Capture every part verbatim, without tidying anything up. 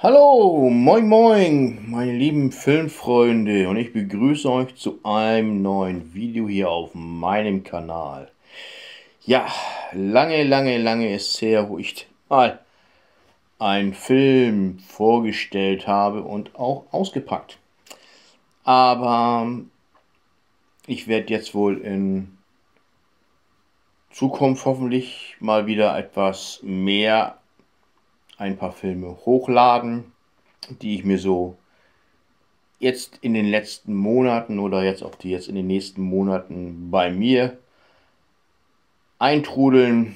Hallo, moin moin, meine lieben Filmfreunde, und ich begrüße euch zu einem neuen Video hier auf meinem Kanal. Ja, lange, lange, lange ist her, wo ich mal einen Film vorgestellt habe und auch ausgepackt. Aber ich werde jetzt wohl in Zukunft hoffentlich mal wieder etwas mehr ein paar Filme hochladen, die ich mir so jetzt in den letzten Monaten oder jetzt auch die jetzt in den nächsten Monaten bei mir eintrudeln.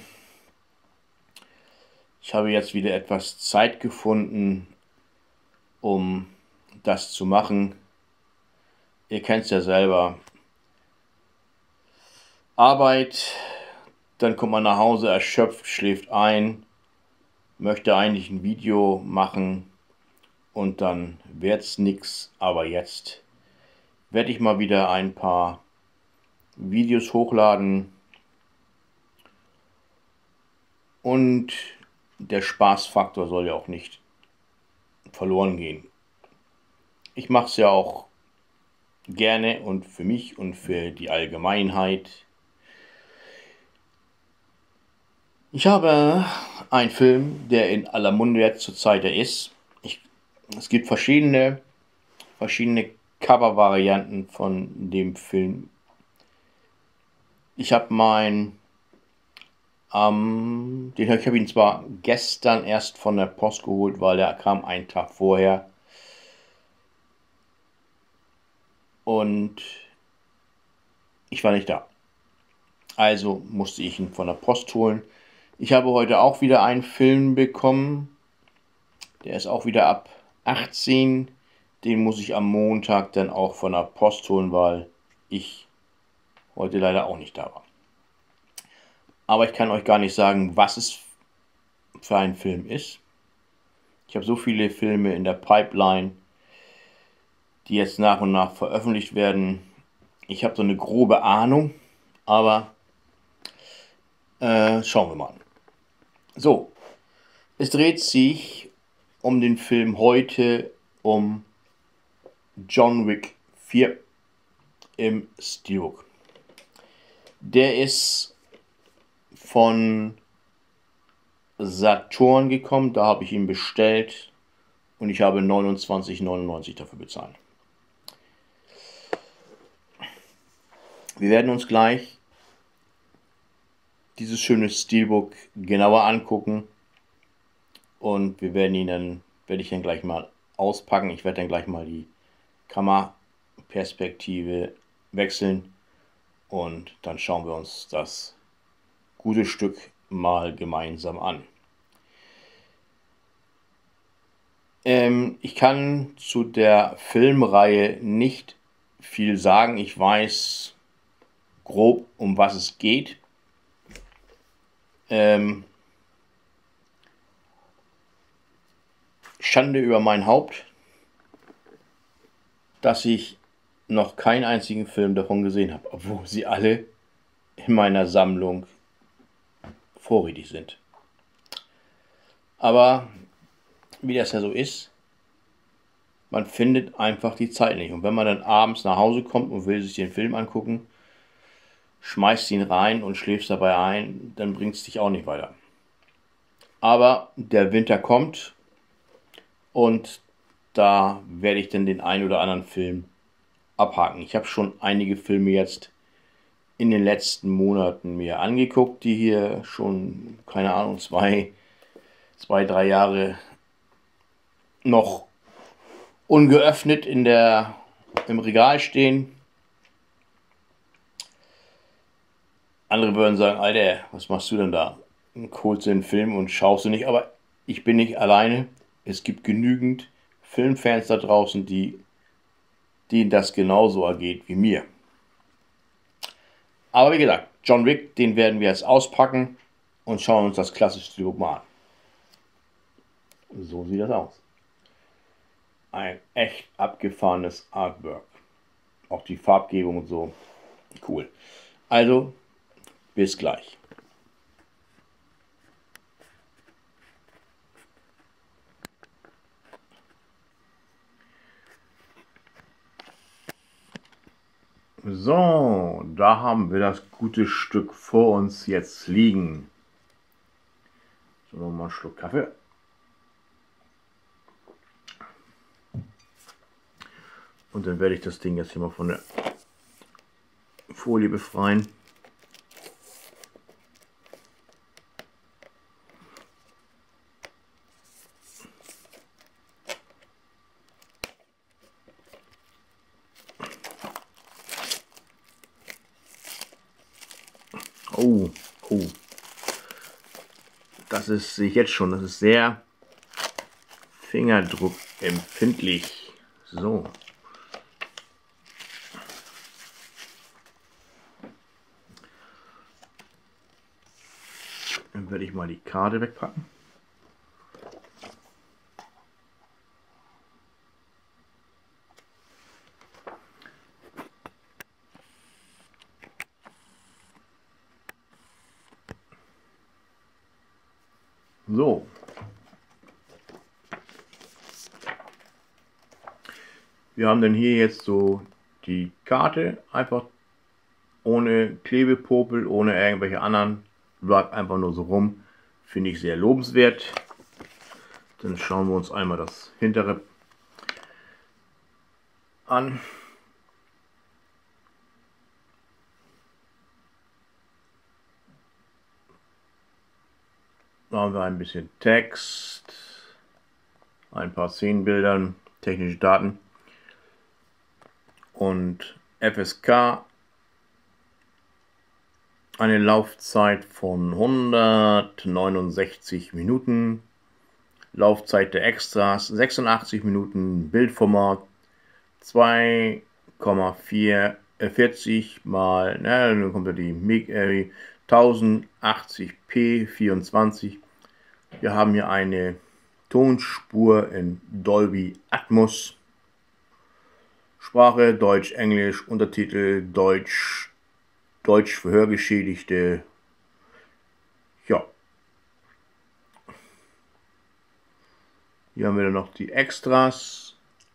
Ich habe jetzt wieder etwas Zeit gefunden, um das zu machen. Ihr kennt es ja selber. Arbeit, dann kommt man nach Hause erschöpft, schläft ein, möchte eigentlich ein Video machen und dann wird's nix. Aber jetzt werde ich mal wieder ein paar Videos hochladen. Und der Spaßfaktor soll ja auch nicht verloren gehen. Ich mache es ja auch gerne und für mich und für die Allgemeinheit. Ich habe einen Film, der in aller Munde jetzt zurzeit ist. Ich, es gibt verschiedene, verschiedene Cover-Varianten von dem Film. Ich habe mein Ähm, den, ich habe ihn zwar gestern erst von der Post geholt, weil er kam einen Tag vorher. Und ich war nicht da. Also musste ich ihn von der Post holen. Ich habe heute auch wieder einen Film bekommen. Der ist auch wieder ab achtzehn. Den muss ich am Montag dann auch von der Post holen, weil ich heute leider auch nicht da war. Aber ich kann euch gar nicht sagen, was es für ein Film ist. Ich habe so viele Filme in der Pipeline, die jetzt nach und nach veröffentlicht werden. Ich habe so eine grobe Ahnung, aber äh, schauen wir mal. So, es dreht sich um den Film heute um John Wick vier im Steelbook. Der ist von Saturn gekommen, da habe ich ihn bestellt und ich habe neunundzwanzig neunundneunzig dafür bezahlt. Wir werden uns gleich dieses schöne Steelbook genauer angucken und wir werden ihn dann, werde ich dann gleich mal auspacken. Ich werde dann gleich mal die Kameraperspektive wechseln und dann schauen wir uns das gute Stück mal gemeinsam an. Ähm, ich kann zu der Filmreihe nicht viel sagen. Ich weiß grob, um was es geht. Ähm, Schande über mein Haupt, dass ich noch keinen einzigen Film davon gesehen habe, obwohl sie alle in meiner Sammlung vorrätig sind. Aber wie das ja so ist, man findet einfach die Zeit nicht. Und wenn man dann abends nach Hause kommt und will sich den Film angucken, schmeißt ihn rein und schläfst dabei ein, dann bringt es dich auch nicht weiter. Aber der Winter kommt und da werde ich dann den einen oder anderen Film abhaken. Ich habe schon einige Filme jetzt in den letzten Monaten mir angeguckt, die hier schon, keine Ahnung, zwei, zwei, drei Jahre noch ungeöffnet in der, im Regal stehen. Andere würden sagen, Alter, was machst du denn da? Holst du den Film und schaust du nicht, aber ich bin nicht alleine. Es gibt genügend Filmfans da draußen, die, denen das genauso ergeht wie mir. Aber wie gesagt, John Wick, den werden wir jetzt auspacken und schauen uns das klassische Steelbook mal an. So sieht das aus. Ein echt abgefahrenes Artwork. Auch die Farbgebung und so. Cool. Also, bis gleich. So, da haben wir das gute Stück vor uns jetzt liegen. So, nochmal einen Schluck Kaffee. Und dann werde ich das Ding jetzt hier mal von der Folie befreien. Oh, oh. Das ist, sehe ich jetzt schon, das ist sehr fingerdruckempfindlich. So. Dann werde ich mal die Karte wegpacken. So. Wir haben dann hier jetzt so die Karte, einfach ohne Klebepopel, ohne irgendwelche anderen, bleibt einfach nur so rum. Finde ich sehr lobenswert. Dann schauen wir uns einmal das hintere an. Da haben wir ein bisschen Text, ein paar Szenenbildern, technische Daten und F S K. Eine Laufzeit von hundertneunundsechzig Minuten. Laufzeit der Extras sechsundachtzig Minuten. Bildformat zwei Komma vierzig mal, na, dann kommt ja die äh, tausendachtzig p vierundzwanzig. Wir haben hier eine Tonspur in Dolby Atmos. Sprache Deutsch, Englisch, Untertitel Deutsch, Deutsch für Hörgeschädigte. Ja. Hier haben wir dann noch die Extras.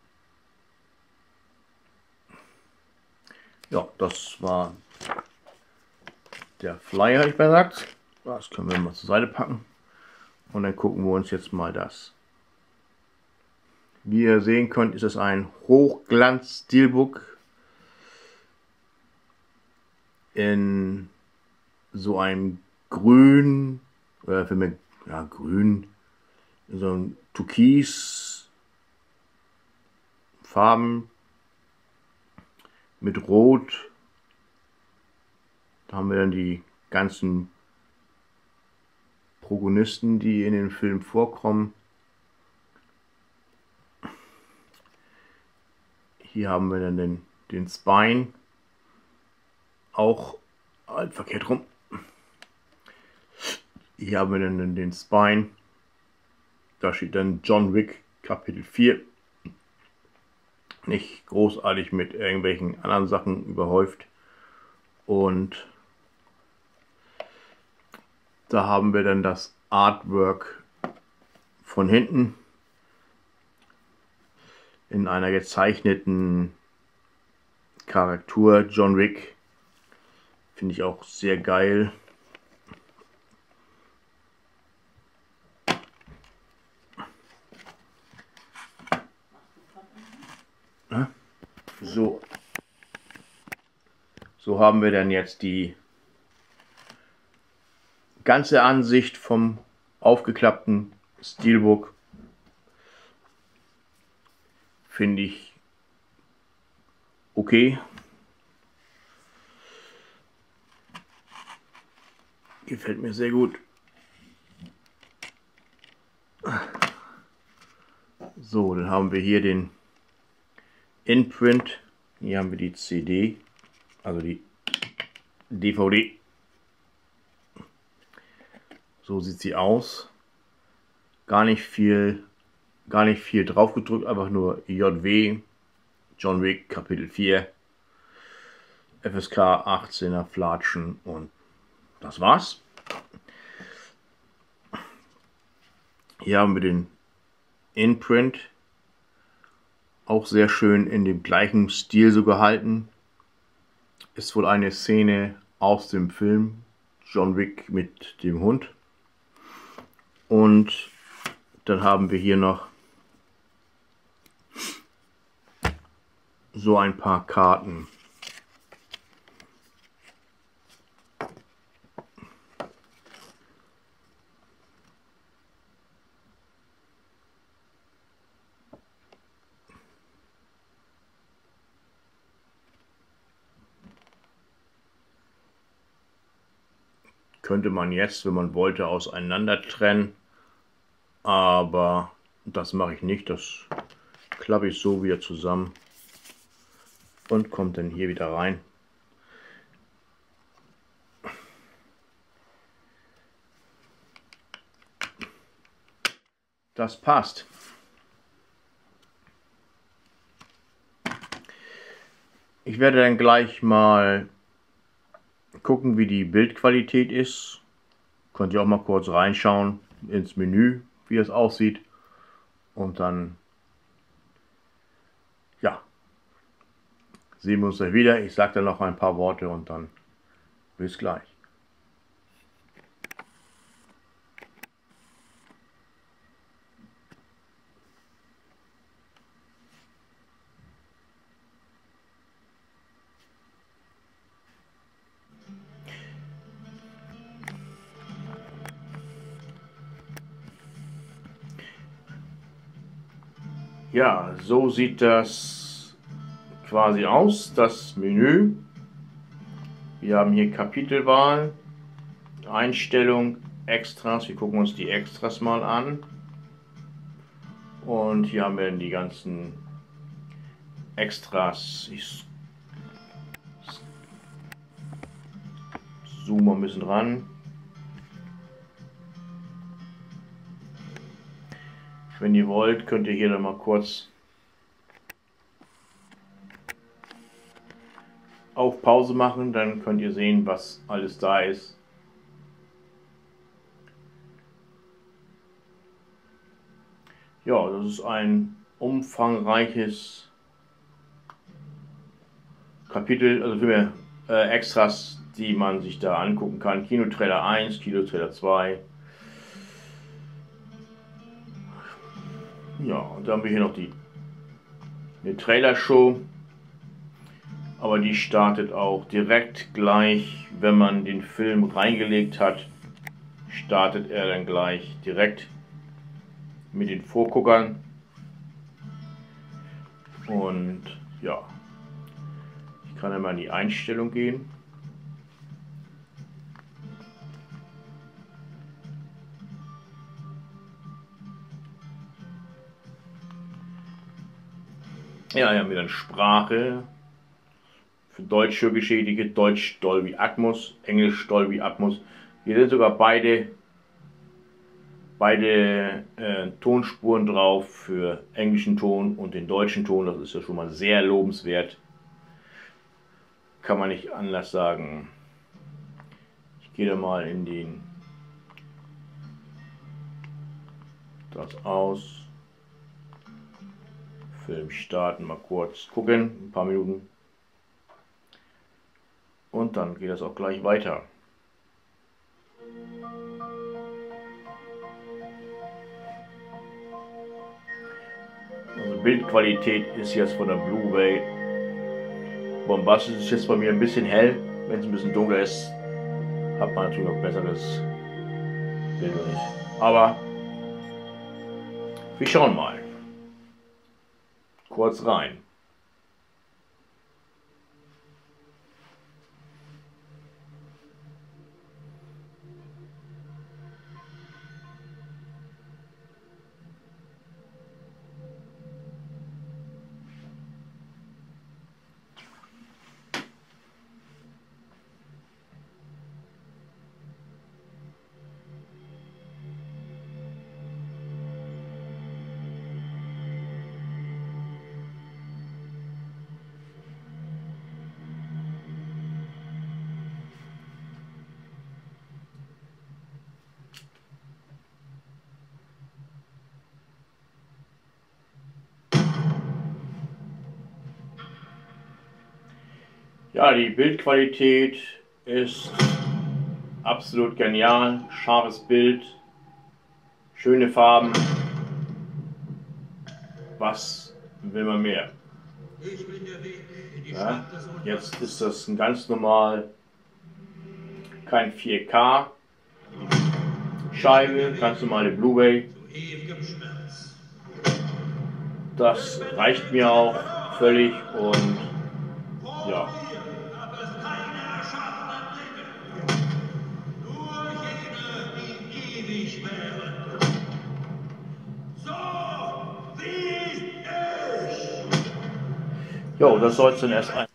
Ja, das war der Flyer, habe ich gesagt. Das können wir mal zur Seite packen. Und dann gucken wir uns jetzt mal das. Wie ihr sehen könnt, ist es ein Hochglanz-Steelbook in so einem Grün, oder für mich, ja, Grün, so ein Türkis Farben mit Rot. Da haben wir dann die ganzen Protagonisten, die in dem Film vorkommen. Hier haben wir dann den, den Spine, auch äh, verkehrt rum. Hier haben wir dann den Spine, da steht dann John Wick Kapitel vier. Nicht großartig mit irgendwelchen anderen Sachen überhäuft. Und da haben wir dann das Artwork von hinten in einer gezeichneten Charakter. John Wick finde ich auch sehr geil. So, so haben wir dann jetzt die ganze Ansicht vom aufgeklappten Steelbook. Finde ich okay. Gefällt mir sehr gut. So, dann haben wir hier den Imprint. Hier haben wir die C D, also die D V D. So sieht sie aus. Gar nicht viel, gar nicht viel drauf gedrückt, einfach nur J W, John Wick Kapitel vier, F S K achtzehner Flatschen und das war's. Hier haben wir den Imprint. Auch sehr schön in dem gleichen Stil so gehalten. ist wohl eine Szene aus dem Film John Wick mit dem Hund. Und dann haben wir hier noch so ein paar Karten. Könnte man jetzt, wenn man wollte, auseinander trennen, aber das mache ich nicht. Das klappe ich so wieder zusammen und kommt dann hier wieder rein. Das passt. Ich werde dann gleich mal gucken, wie die Bildqualität ist. Könnt ihr auch mal kurz reinschauen ins Menü, wie es aussieht. Und dann, ja, sehen wir uns dann wieder. Ich sage dann noch ein paar Worte und dann bis gleich. Ja, so sieht das quasi aus, das Menü. Wir haben hier Kapitelwahl, Einstellung, Extras. Wir gucken uns die Extras mal an. Und hier haben wir die ganzen Extras. Ich zoome mal ein bisschen ran. Wenn ihr wollt, könnt ihr hier dann mal kurz auf Pause machen, dann könnt ihr sehen, was alles da ist. Ja, das ist ein umfangreiches Kapitel, also für äh, Extras, die man sich da angucken kann. Kinotrailer eins, Kinotrailer zwei. Ja, und dann haben wir hier noch die eine Trailer-Show, aber die startet auch direkt gleich, wenn man den Film reingelegt hat, startet er dann gleich direkt mit den Vorguckern. Und ja, ich kann einmal in die Einstellung gehen. Ja, hier haben wir dann Sprache. Für Deutsch Hörgeschädigte, Deutsch Dolby Atmos, Englisch Dolby Atmos. Hier sind sogar beide, beide äh, Tonspuren drauf für englischen Ton und den deutschen Ton. Das ist ja schon mal sehr lobenswert. Kann man nicht anders sagen. Ich gehe da mal in den das aus. Film starten, mal kurz gucken, ein paar Minuten. Und dann geht das auch gleich weiter. Also Bildqualität ist jetzt von der Blu-ray bombastisch. Ist jetzt bei mir ein bisschen hell. Wenn es ein bisschen dunkler ist, hat man natürlich noch besseres Bild. Aber wir schauen mal. Kurz rein. Ja, die Bildqualität ist absolut genial, scharfes Bild, schöne Farben. Was will man mehr? Ja, jetzt ist das ein ganz normal, kein vier K Scheibe, ganz normale Blu-ray. Das reicht mir auch völlig und ja. Jo, das soll es dann erst ein.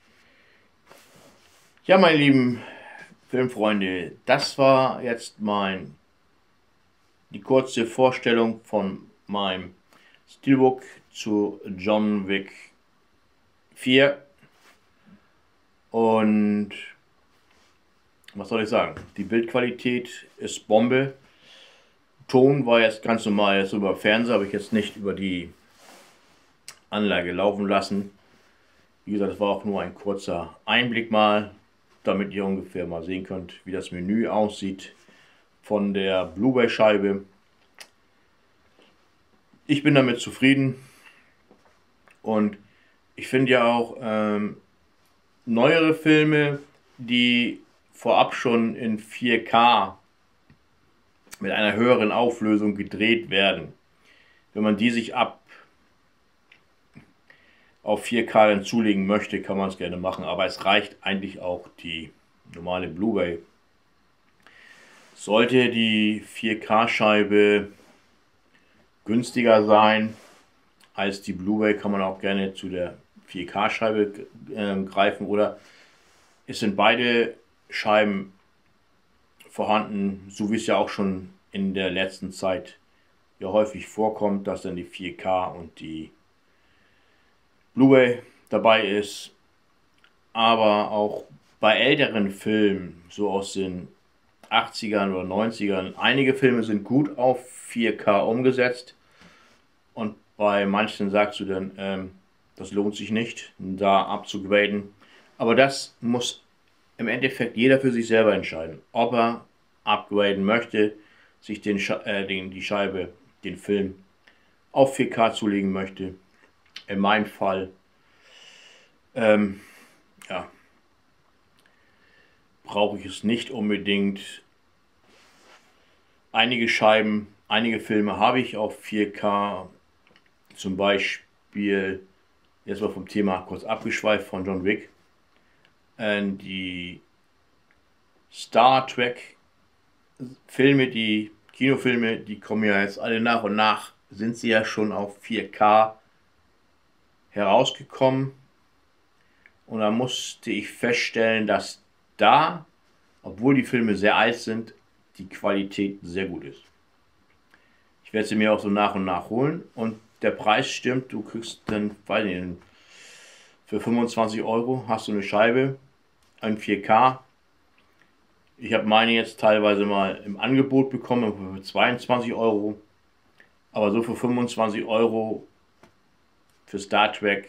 Ja, meine lieben Filmfreunde, das war jetzt mein die kurze Vorstellung von meinem Steelbook zu John Wick vier. Und was soll ich sagen? Die Bildqualität ist Bombe. Ton war jetzt ganz normal, jetzt über Fernseher, habe ich jetzt nicht über die Anlage laufen lassen. Wie gesagt, das war auch nur ein kurzer Einblick mal, damit ihr ungefähr mal sehen könnt, wie das Menü aussieht von der Blu-ray-Scheibe. Ich bin damit zufrieden und ich finde ja auch ähm, neuere Filme, die vorab schon in vier K mit einer höheren Auflösung gedreht werden, wenn man die sich ab auf vier K dann zulegen möchte, kann man es gerne machen, aber es reicht eigentlich auch die normale Blu-ray. Sollte die vier K Scheibe günstiger sein als die Blu-ray, kann man auch gerne zu der vier K Scheibe äh, greifen, oder es sind beide Scheiben vorhanden, so wie es ja auch schon in der letzten Zeit ja häufig vorkommt, dass dann die vier K und die Blu-ray dabei ist. Aber auch bei älteren Filmen, so aus den achtzigern oder neunzigern, einige Filme sind gut auf vier K umgesetzt und bei manchen sagst du dann, ähm, das lohnt sich nicht, da abzugraden. Aber das muss im Endeffekt jeder für sich selber entscheiden, ob er upgraden möchte, sich den, äh, den, die Scheibe, den Film auf vier K zulegen möchte. In meinem Fall, ähm, ja, brauche ich es nicht unbedingt. Einige Scheiben, einige Filme habe ich auf vier K, zum Beispiel, jetzt mal vom Thema kurz abgeschweift, von John Wick, äh, die Star Trek Filme, die Kinofilme, die kommen ja jetzt alle nach und nach, sind sie ja schon auf vier K herausgekommen. Und da musste ich feststellen, dass da, obwohl die Filme sehr alt sind, die Qualität sehr gut ist. Ich werde sie mir auch so nach und nach holen und der Preis stimmt, du kriegst dann, weiß nicht, für fünfundzwanzig Euro hast du eine Scheibe, ein vier K. Ich habe meine jetzt teilweise mal im Angebot bekommen für zweiundzwanzig Euro, aber so für fünfundzwanzig Euro für Star Trek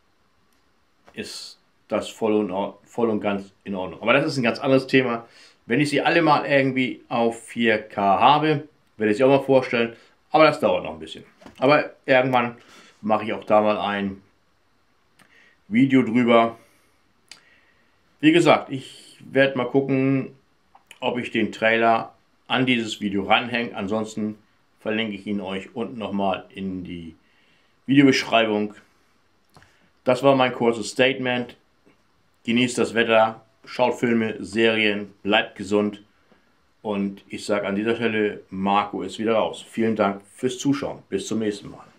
ist das voll und, voll und ganz in Ordnung. Aber das ist ein ganz anderes Thema. Wenn ich sie alle mal irgendwie auf vier K habe, werde ich sie auch mal vorstellen, aber das dauert noch ein bisschen. Aber irgendwann mache ich auch da mal ein Video drüber. Wie gesagt, ich werde mal gucken, ob ich den Trailer an dieses Video ranhänge. Ansonsten verlinke ich ihn euch unten nochmal in die Videobeschreibung. Das war mein kurzes Statement. Genießt das Wetter, schaut Filme, Serien, bleibt gesund. Und ich sage an dieser Stelle, Marco ist wieder raus. Vielen Dank fürs Zuschauen. Bis zum nächsten Mal.